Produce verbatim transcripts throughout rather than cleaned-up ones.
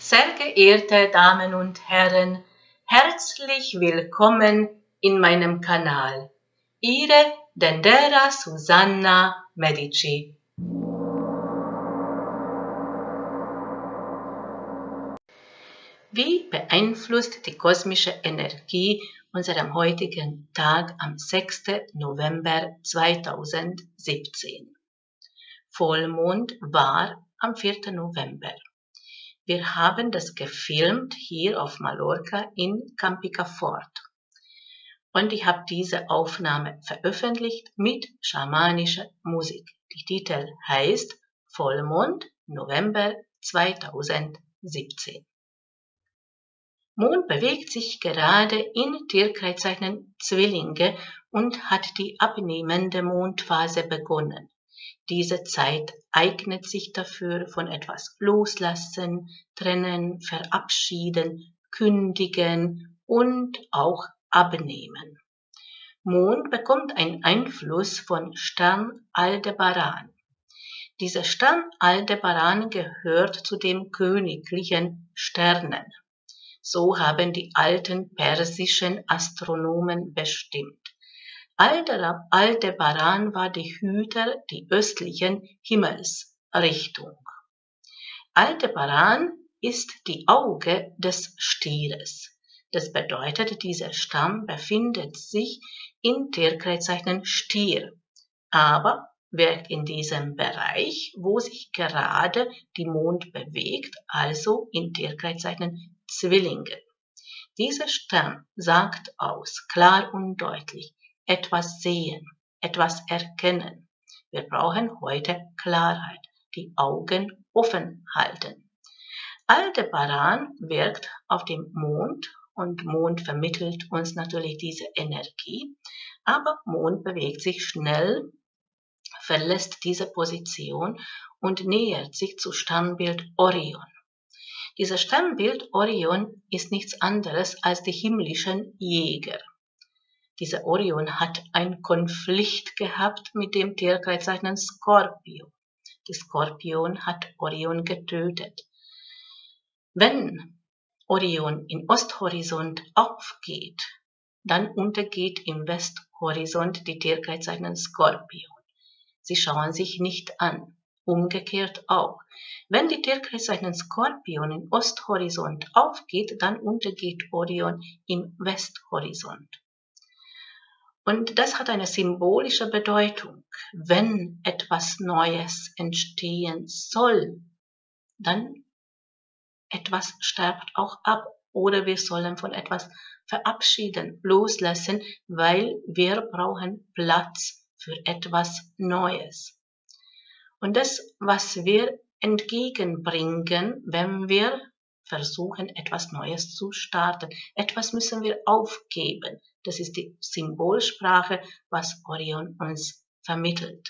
Sehr geehrte Damen und Herren, herzlich willkommen in meinem Kanal. Ihre Dendera Susanna Medici. Wie beeinflusst die kosmische Energie unseren heutigen Tag am sechsten November zweitausendsiebzehn? Vollmond war am vierten November. Wir haben das gefilmt hier auf Mallorca in Campicafort. Und ich habe diese Aufnahme veröffentlicht mit schamanischer Musik. Die Titel heißt Vollmond November zweitausendsiebzehn. Mond bewegt sich gerade in Tierkreiszeichen Zwillinge und hat die abnehmende Mondphase begonnen. Diese Zeit eignet sich dafür, von etwas loslassen, trennen, verabschieden, kündigen und auch abnehmen. Mond bekommt einen Einfluss von Stern Aldebaran. Dieser Stern Aldebaran gehört zu den königlichen Sternen. So haben die alten persischen Astronomen bestimmt. Aldebaran war der Hüter der östlichen Himmelsrichtung. Aldebaran ist die Auge des Stieres. Das bedeutet, dieser Stamm befindet sich in Tierkreiszeichen Stier, aber wirkt in diesem Bereich, wo sich gerade die Mond bewegt, also in Tierkreiszeichen Zwillinge. Dieser Stern sagt aus, klar und deutlich, etwas sehen, etwas erkennen. Wir brauchen heute Klarheit, die Augen offen halten. Aldebaran wirkt auf dem Mond und Mond vermittelt uns natürlich diese Energie, aber Mond bewegt sich schnell, verlässt diese Position und nähert sich zu Sternbild Orion. Dieser Sternbild Orion ist nichts anderes als die himmlischen Jäger. Dieser Orion hat einen Konflikt gehabt mit dem Tierkreiszeichen Skorpion. Der Skorpion hat Orion getötet. Wenn Orion im Osthorizont aufgeht, dann untergeht im Westhorizont die Tierkreiszeichen Skorpion. Sie schauen sich nicht an. Umgekehrt auch. Wenn die Tierkreiszeichen Skorpion im Osthorizont aufgeht, dann untergeht Orion im Westhorizont. Und das hat eine symbolische Bedeutung. Wenn etwas Neues entstehen soll, dann etwas stirbt auch ab oder wir sollen von etwas verabschieden, loslassen, weil wir brauchen Platz für etwas Neues. Und das, was wir entgegenbringen, wenn wir versuchen, etwas Neues zu starten. Etwas müssen wir aufgeben. Das ist die Symbolsprache, was Orion uns vermittelt.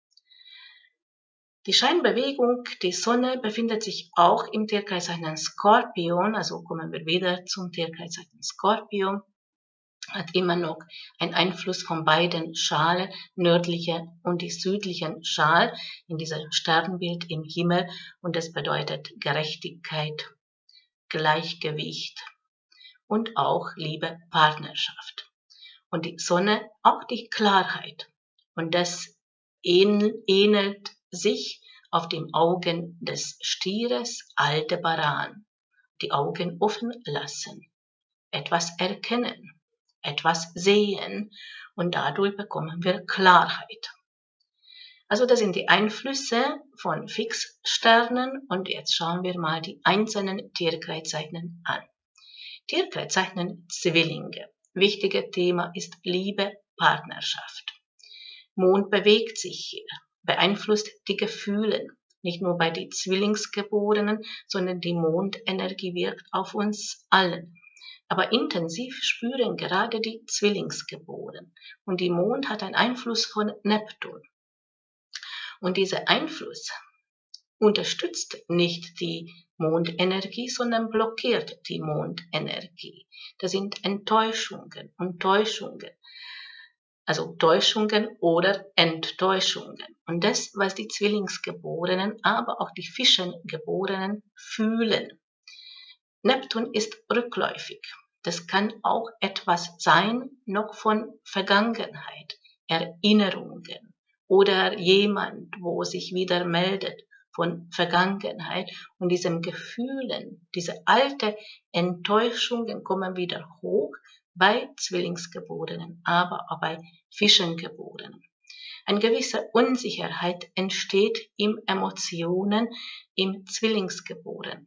Die Scheinbewegung, die Sonne befindet sich auch im Tierkreiszeichen Skorpion, also kommen wir wieder zum Tierkreiszeichen Skorpion, hat immer noch einen Einfluss von beiden Schalen, nördliche und die südlichen Schal in diesem Sternbild im Himmel und das bedeutet Gerechtigkeit, Gleichgewicht und auch Liebe, Partnerschaft. Und die Sonne auch die Klarheit. Und das ähnelt sich auf den Augen des Stieres Aldebaran. Die Augen offen lassen, etwas erkennen, etwas sehen und dadurch bekommen wir Klarheit. Also das sind die Einflüsse von Fixsternen und jetzt schauen wir mal die einzelnen Tierkreiszeichen an. Tierkreiszeichen Zwillinge. Wichtiges Thema ist Liebe, Partnerschaft. Mond bewegt sich hier, beeinflusst die Gefühle, nicht nur bei den Zwillingsgeborenen, sondern die Mondenergie wirkt auf uns allen. Aber intensiv spüren gerade die Zwillingsgeborenen. Und die Mond hat einen Einfluss von Neptun. Und dieser Einfluss unterstützt nicht die Mondenergie, sondern blockiert die Mondenergie. Das sind Enttäuschungen und Täuschungen. Also Täuschungen oder Enttäuschungen. Und das, was die Zwillingsgeborenen, aber auch die Fischengeborenen fühlen. Neptun ist rückläufig. Das kann auch etwas sein, noch von Vergangenheit, Erinnerungen oder jemand, wo sich wieder meldet von Vergangenheit und diesen Gefühlen, diese alte Enttäuschungen kommen wieder hoch bei Zwillingsgeborenen, aber auch bei Fischengeborenen. Eine gewisse Unsicherheit entsteht in Emotionen im Zwillingsgeborenen.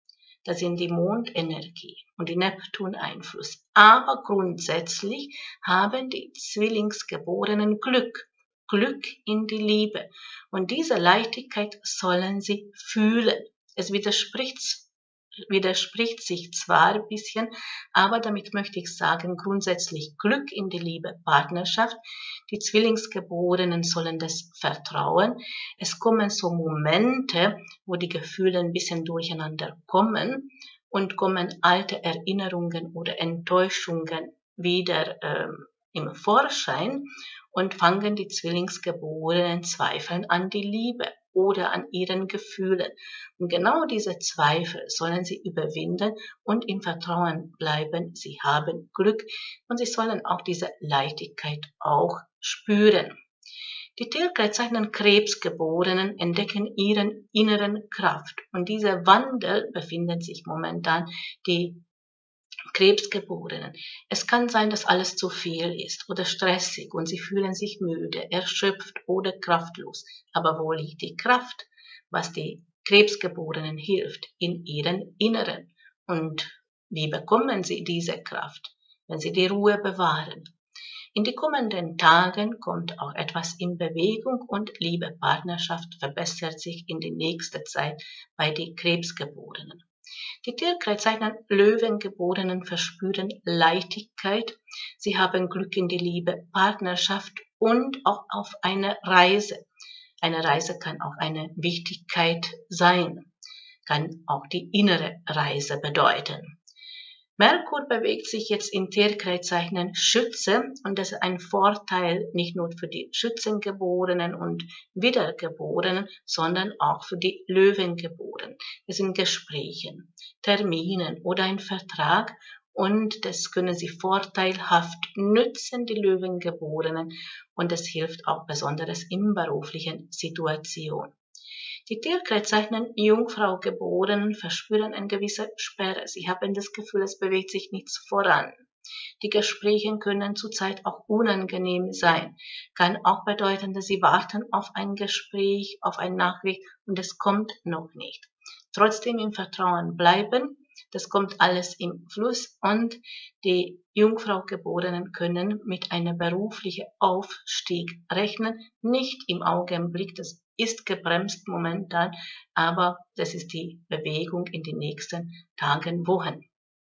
Das sind die Mondenergie und die Neptuneinfluss. Aber grundsätzlich haben die Zwillingsgeborenen Glück, Glück in die Liebe. Und diese Leichtigkeit sollen sie fühlen. Es widerspricht, widerspricht sich zwar ein bisschen, aber damit möchte ich sagen, grundsätzlich Glück in die Liebe, Partnerschaft. Die Zwillingsgeborenen sollen das vertrauen. Es kommen so Momente, wo die Gefühle ein bisschen durcheinander kommen und kommen alte Erinnerungen oder Enttäuschungen wieder ähm, im Vorschein und fangen die Zwillingsgeborenen zweifeln an die Liebe oder an ihren Gefühlen. Und genau diese Zweifel sollen sie überwinden und im Vertrauen bleiben. Sie haben Glück und sie sollen auch diese Leichtigkeit auch spüren. Die Tierkreiszeichen Krebsgeborenen entdecken ihren inneren Kraft und dieser Wandel befindet sich momentan die Krebsgeborenen. Es kann sein, dass alles zu viel ist oder stressig und sie fühlen sich müde, erschöpft oder kraftlos. Aber wo liegt die Kraft, was die Krebsgeborenen hilft? In ihren Inneren. Und wie bekommen sie diese Kraft? Wenn sie die Ruhe bewahren. In den kommenden Tagen kommt auch etwas in Bewegung und Liebe, Partnerschaft verbessert sich in die nächste Zeit bei den Krebsgeborenen. Die Tierkreiszeichen Löwengeborenen verspüren Leichtigkeit, sie haben Glück in die Liebe, Partnerschaft und auch auf eine Reise. Eine Reise kann auch eine Wichtigkeit sein, kann auch die innere Reise bedeuten. Merkur bewegt sich jetzt in Tierkreiszeichen Schütze und das ist ein Vorteil nicht nur für die Schützengeborenen und Wiedergeborenen, sondern auch für die Löwengeborenen. Es sind Gesprächen, Terminen oder ein Vertrag und das können sie vorteilhaft nützen, die Löwengeborenen, und das hilft auch besonders in beruflichen Situationen. Die Tierkreiszeichen Jungfrau Geborenen verspüren eine gewisse Sperre. Sie haben das Gefühl, es bewegt sich nichts voran. Die Gespräche können zurzeit auch unangenehm sein. Kann auch bedeuten, dass sie warten auf ein Gespräch, auf eine Nachricht und es kommt noch nicht. Trotzdem im Vertrauen bleiben. Das kommt alles im Fluss und die Jungfrau Geborenen können mit einem beruflichen Aufstieg rechnen. Nicht im Augenblick, das ist gebremst momentan, aber das ist die Bewegung in den nächsten Tagen, Wochen.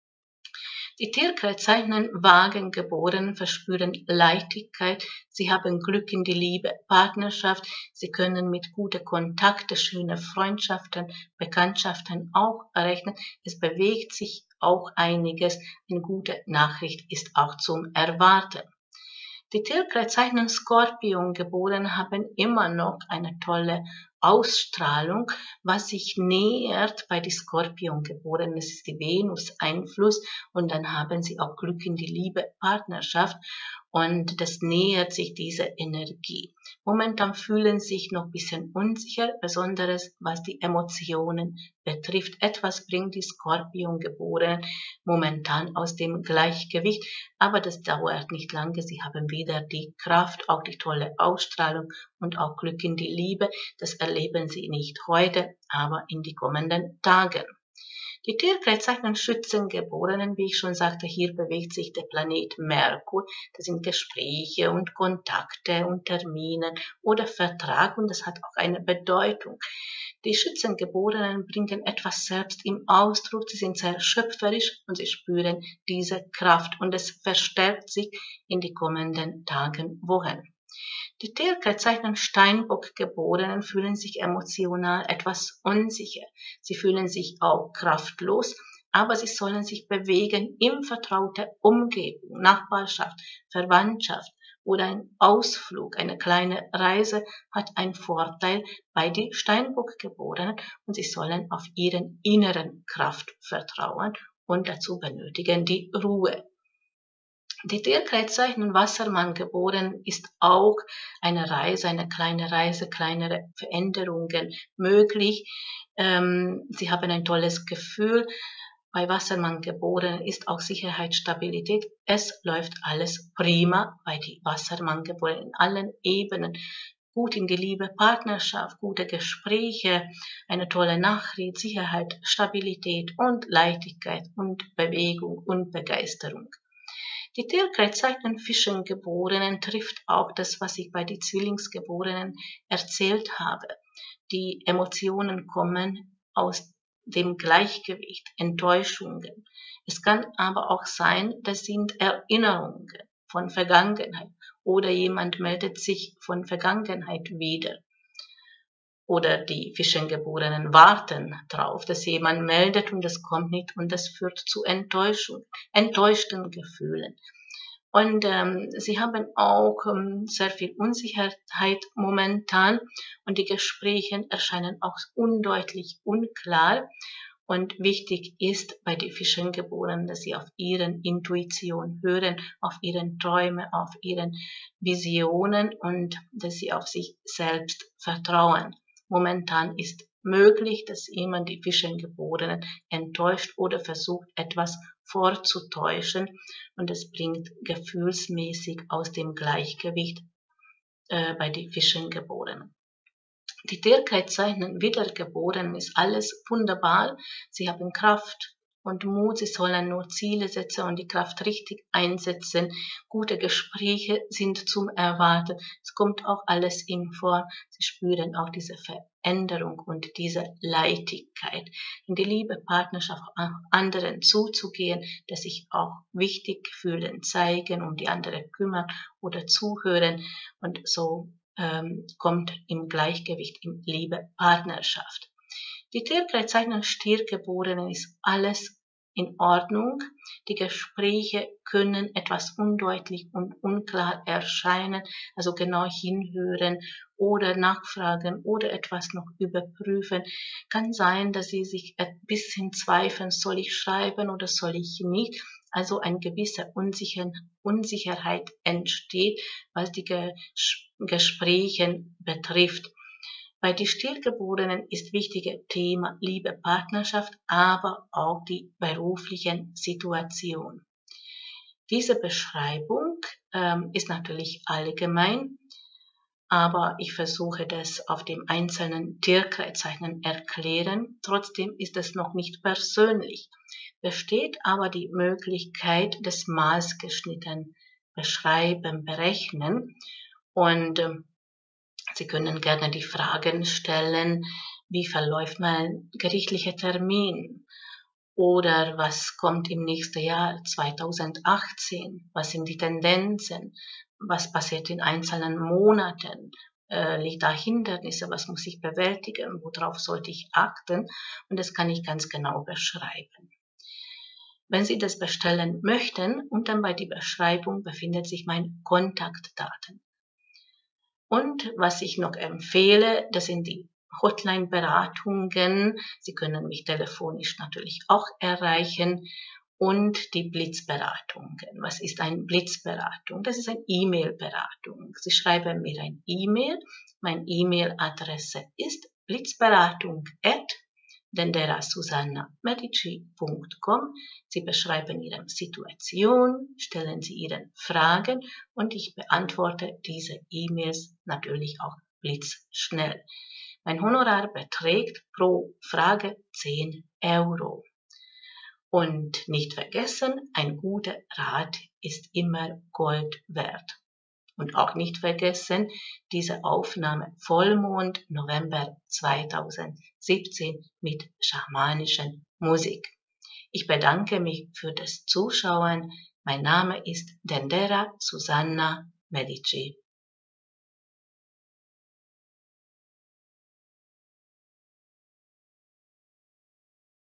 Die Tierkreiszeichen Wagengeborenen verspüren Leichtigkeit, sie haben Glück in die Liebe, Partnerschaft, sie können mit guten Kontakten, schöne Freundschaften, Bekanntschaften auch rechnen. Es bewegt sich auch einiges, eine gute Nachricht ist auch zum Erwarten. Die Tierkreiszeichen Skorpiongeborenen haben immer noch eine tolle Ausstrahlung, was sich nähert bei den Skorpiongeborenen. Das ist die Venus-Einfluss und dann haben sie auch Glück in die Liebe, Partnerschaft und das nähert sich diese Energie. Momentan fühlen sie sich noch ein bisschen unsicher, besonders was die Emotionen betrifft. Etwas bringt die Skorpiongeborenen momentan aus dem Gleichgewicht, aber das dauert nicht lange. Sie haben wieder die Kraft, auch die tolle Ausstrahlung und auch Glück in die Liebe. Das erleben sie nicht heute, aber in die kommenden Tagen. Die Tierkreiszeichen Schützengeborenen, wie ich schon sagte, hier bewegt sich der Planet Merkur. Das sind Gespräche und Kontakte und Termine oder Vertrag und das hat auch eine Bedeutung. Die Schützengeborenen bringen etwas selbst im Ausdruck, sie sind sehr schöpferisch und sie spüren diese Kraft und es verstärkt sich in die kommenden Tagen, Wochen. Die Tierkreiszeichen Steinbock-Geborenen fühlen sich emotional etwas unsicher. Sie fühlen sich auch kraftlos, aber sie sollen sich bewegen in vertrauter Umgebung, Nachbarschaft, Verwandtschaft oder ein Ausflug, eine kleine Reise hat einen Vorteil bei den Steinbock-Geborenen und sie sollen auf ihren inneren Kraft vertrauen und dazu benötigen die Ruhe. Die Tierkreiszeichen Wassermann-Geborenen ist auch eine Reise, eine kleine Reise, kleinere Veränderungen möglich. Ähm, sie haben ein tolles Gefühl. Bei Wassermann-Geborenen ist auch Sicherheit, Stabilität. Es läuft alles prima bei den Wassermann-Geborenen in allen Ebenen. Gut in die Liebe, Partnerschaft, gute Gespräche, eine tolle Nachricht, Sicherheit, Stabilität und Leichtigkeit und Bewegung und Begeisterung. Die Tierkreiszeichen Fischengeborenen trifft auch das, was ich bei den Zwillingsgeborenen erzählt habe. Die Emotionen kommen aus dem Gleichgewicht, Enttäuschungen. Es kann aber auch sein, das sind Erinnerungen von Vergangenheit oder jemand meldet sich von Vergangenheit wieder. Oder die Fischengeborenen warten darauf, dass jemand meldet und es kommt nicht und das führt zu Enttäuschung, enttäuschten Gefühlen. Und ähm, sie haben auch ähm, sehr viel Unsicherheit momentan und die Gespräche erscheinen auch undeutlich, unklar. Und wichtig ist bei den Fischengeborenen, dass sie auf ihren Intuition hören, auf ihren Träume, auf ihren Visionen und dass sie auf sich selbst vertrauen. Momentan ist möglich, dass jemand die Fischengeborenen enttäuscht oder versucht, etwas vorzutäuschen und es bringt gefühlsmäßig aus dem Gleichgewicht äh, bei den Fischengeborenen. Die Tierkreiszeichen Wiedergeborenen ist alles wunderbar. Sie haben Kraft und Mut. Sie sollen nur Ziele setzen und die Kraft richtig einsetzen. Gute Gespräche sind zum Erwarten. Es kommt auch alles in vor. Sie spüren auch diese Veränderung und diese Leichtigkeit. In die Liebe, Partnerschaft, anderen zuzugehen, dass sich auch wichtig fühlen, zeigen, um die anderen kümmern oder zuhören und so Ähm, kommt im Gleichgewicht in Liebe, Partnerschaft. Die Tierkreiszeichen Stiergeborenen ist alles in Ordnung. Die Gespräche können etwas undeutlich und unklar erscheinen, also genau hinhören oder nachfragen oder etwas noch überprüfen. Kann sein, dass sie sich ein bisschen zweifeln, soll ich schreiben oder soll ich nicht? Also eine gewisse Unsicherheit entsteht, was die Gespräche betrifft. Bei den Stiergeborenen ist wichtiges Thema Liebe, Partnerschaft, aber auch die beruflichen Situation. Diese Beschreibung ähm, ist natürlich allgemein, aber ich versuche das auf dem einzelnen Tierkreiszeichen erklären. Trotzdem ist es noch nicht persönlich. Besteht aber die Möglichkeit des maßgeschnitten Beschreiben, Berechnen und äh, Sie können gerne die Fragen stellen, wie verläuft mein gerichtlicher Termin? Oder was kommt im nächsten Jahr zweitausendachtzehn? Was sind die Tendenzen? Was passiert in einzelnen Monaten? Äh, liegt da Hindernisse? Was muss ich bewältigen? Worauf sollte ich achten? Und das kann ich ganz genau beschreiben. Wenn Sie das bestellen möchten, und dann bei der Beschreibung befindet sich meine Kontaktdaten. Und was ich noch empfehle, das sind die Hotline-Beratungen. Sie können mich telefonisch natürlich auch erreichen. Und die Blitzberatungen. Was ist eine Blitzberatung? Das ist eine E-Mail-Beratung. Sie schreiben mir ein E-Mail. Meine E-Mail-Adresse ist blitzberatung at dendera susanna medici punkt com. Sie beschreiben Ihre Situation, stellen Sie Ihre Fragen und ich beantworte diese E-Mails natürlich auch blitzschnell. Mein Honorar beträgt pro Frage zehn Euro. Und nicht vergessen, ein guter Rat ist immer Gold wert. Und auch nicht vergessen, diese Aufnahme Vollmond November zweitausendsiebzehn mit schamanischen Musik. Ich bedanke mich für das Zuschauen. Mein Name ist Dendera Susanna Medici.